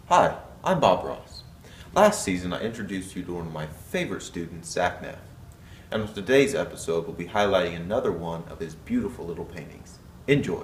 Hi, I'm Bob Ross. Last season I introduced you to one of my favorite students, Zach Neff, and with today's episode we'll be highlighting another one of his beautiful little paintings. Enjoy!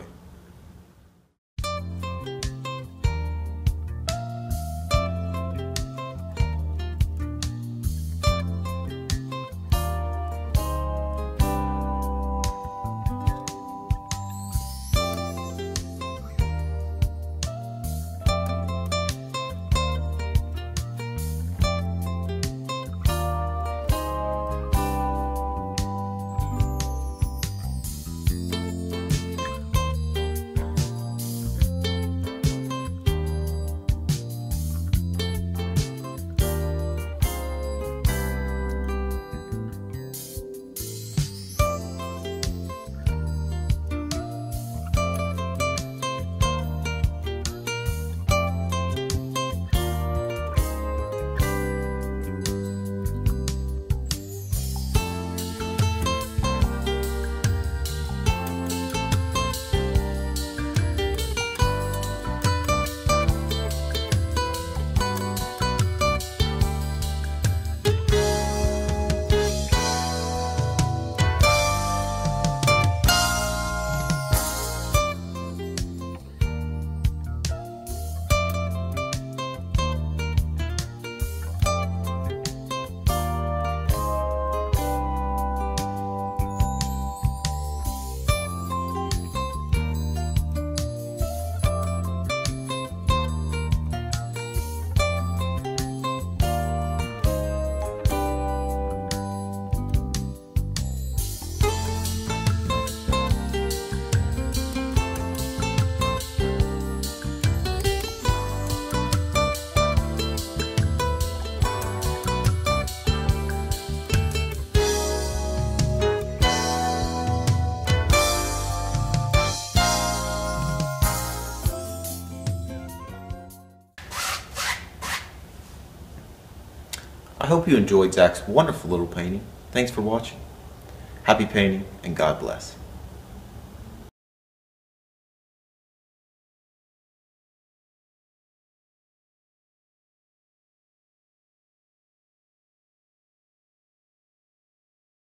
I hope you enjoyed Zach's wonderful little painting. Thanks for watching. Happy painting and God bless.